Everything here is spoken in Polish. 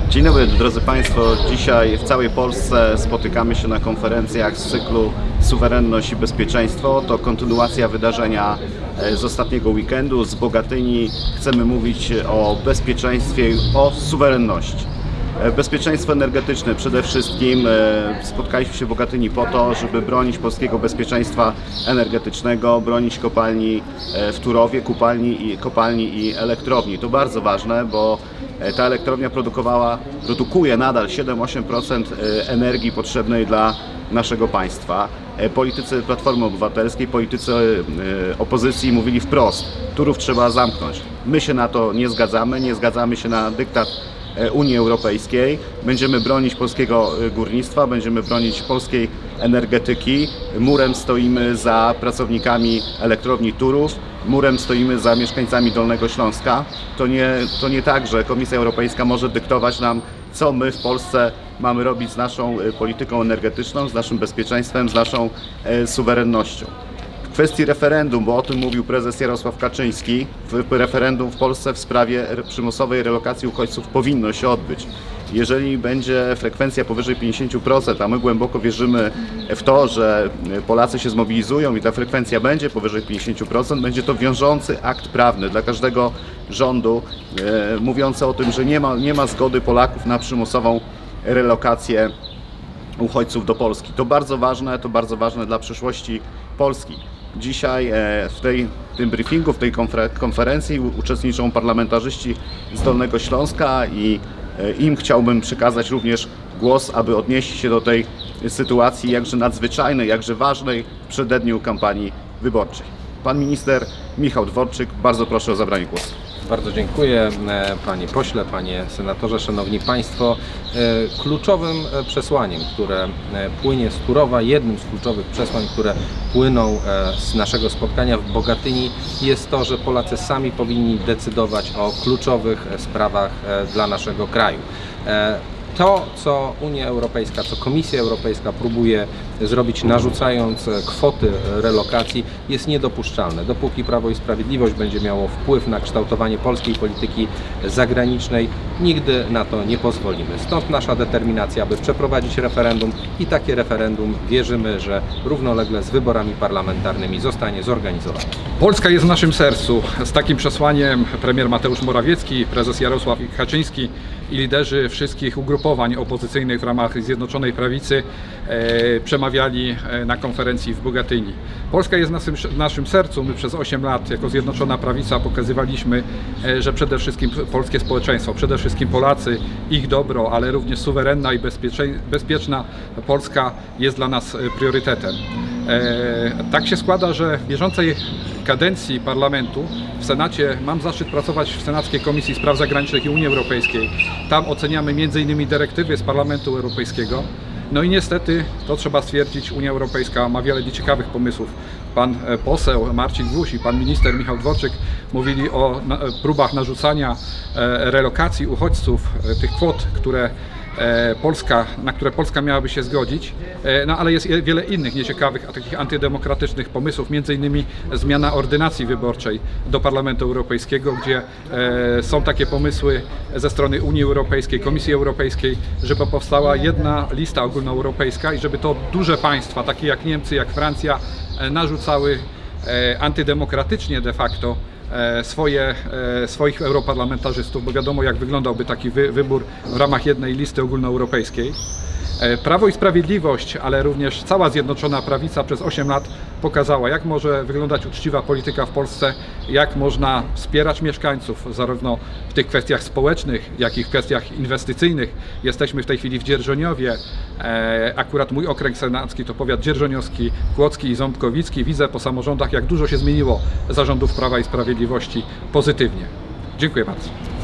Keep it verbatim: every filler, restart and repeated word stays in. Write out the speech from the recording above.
Dzień dobry drodzy Państwo, dzisiaj w całej Polsce spotykamy się na konferencjach z cyklu Suwerenność i Bezpieczeństwo. To kontynuacja wydarzenia z ostatniego weekendu z Bogatyni. Chcemy mówić o bezpieczeństwie, o suwerenności. Bezpieczeństwo energetyczne przede wszystkim. Spotkaliśmy się w Bogatyni po to, żeby bronić polskiego bezpieczeństwa energetycznego, bronić kopalni w Turowie, kopalni i, kopalni i elektrowni. To bardzo ważne, bo ta elektrownia produkowała, produkuje nadal siedem do ośmiu procent energii potrzebnej dla naszego państwa. Politycy Platformy Obywatelskiej, politycy opozycji mówili wprost: Turów trzeba zamknąć. My się na to nie zgadzamy, nie zgadzamy się na dyktat Unii Europejskiej. Będziemy bronić polskiego górnictwa, będziemy bronić polskiej energetyki. Murem stoimy za pracownikami elektrowni Turów, murem stoimy za mieszkańcami Dolnego Śląska. To nie, to nie tak, że Komisja Europejska może dyktować nam, co my w Polsce mamy robić z naszą polityką energetyczną, z naszym bezpieczeństwem, z naszą e, suwerennością. W kwestii referendum, bo o tym mówił prezes Jarosław Kaczyński, referendum w Polsce w sprawie przymusowej relokacji uchodźców powinno się odbyć. Jeżeli będzie frekwencja powyżej pięćdziesięciu procent, a my głęboko wierzymy w to, że Polacy się zmobilizują i ta frekwencja będzie powyżej pięćdziesięciu procent, będzie to wiążący akt prawny dla każdego rządu, e, mówiący o tym, że nie ma, nie ma zgody Polaków na przymusową relokację uchodźców do Polski. To bardzo ważne, to bardzo ważne dla przyszłości Polski. Dzisiaj w, tej, w tym briefingu, w tej konferencji uczestniczą parlamentarzyści z Dolnego Śląska i im chciałbym przekazać również głos, aby odnieść się do tej sytuacji jakże nadzwyczajnej, jakże ważnej w przededniu kampanii wyborczej. Pan minister Michał Dworczyk, bardzo proszę o zabranie głosu. Bardzo dziękuję panie pośle, panie senatorze, szanowni państwo. Kluczowym przesłaniem, które płynie z Turowa, jednym z kluczowych przesłań, które płyną z naszego spotkania w Bogatyni, jest to, że Polacy sami powinni decydować o kluczowych sprawach dla naszego kraju. To, co Unia Europejska, co Komisja Europejska próbuje zrobić, narzucając kwoty relokacji, jest niedopuszczalne. Dopóki Prawo i Sprawiedliwość będzie miało wpływ na kształtowanie polskiej polityki zagranicznej, nigdy na to nie pozwolimy. Stąd nasza determinacja, aby przeprowadzić referendum i takie referendum, wierzymy, że równolegle z wyborami parlamentarnymi zostanie zorganizowane. Polska jest w naszym sercu. Z takim przesłaniem premier Mateusz Morawiecki, prezes Jarosław Kaczyński i liderzy wszystkich ugrupowań opozycyjnych w ramach Zjednoczonej Prawicy e, przemawiali na konferencji w Bogatyni. Polska jest w naszym, w naszym sercu. My przez osiem lat jako Zjednoczona Prawica pokazywaliśmy, e, że przede wszystkim polskie społeczeństwo, przede wszystkim Polacy, ich dobro, ale również suwerenna i bezpieczna Polska jest dla nas priorytetem. E, tak się składa, że w bieżącej kadencji parlamentu w Senacie mam zaszczyt pracować w Senackiej Komisji Spraw Zagranicznych i Unii Europejskiej. Tam oceniamy między innymi dyrektywy z Parlamentu Europejskiego. No i niestety, to trzeba stwierdzić, Unia Europejska ma wiele ciekawych pomysłów. Pan poseł Marcin Gwóźdź i pan minister Michał Dworczyk mówili o próbach narzucania relokacji uchodźców, tych kwot, które Polska, na które Polska miałaby się zgodzić, no ale jest wiele innych nieciekawych, a takich antydemokratycznych pomysłów, między innymi zmiana ordynacji wyborczej do Parlamentu Europejskiego, gdzie są takie pomysły ze strony Unii Europejskiej, Komisji Europejskiej, żeby powstała jedna lista ogólnoeuropejska i żeby to duże państwa, takie jak Niemcy, jak Francja, narzucały antydemokratycznie de facto Swoje, swoich europarlamentarzystów, bo wiadomo, jak wyglądałby taki wy, wybór w ramach jednej listy ogólnoeuropejskiej. Prawo i Sprawiedliwość, ale również cała Zjednoczona Prawica przez osiem lat pokazała, jak może wyglądać uczciwa polityka w Polsce, jak można wspierać mieszkańców zarówno w tych kwestiach społecznych, jak i w kwestiach inwestycyjnych. Jesteśmy w tej chwili w Dzierżoniowie, akurat mój okręg senacki to powiat dzierżoniowski, kłodzki i ząbkowicki. Widzę po samorządach, jak dużo się zmieniło za rządów Prawa i Sprawiedliwości pozytywnie. Dziękuję bardzo.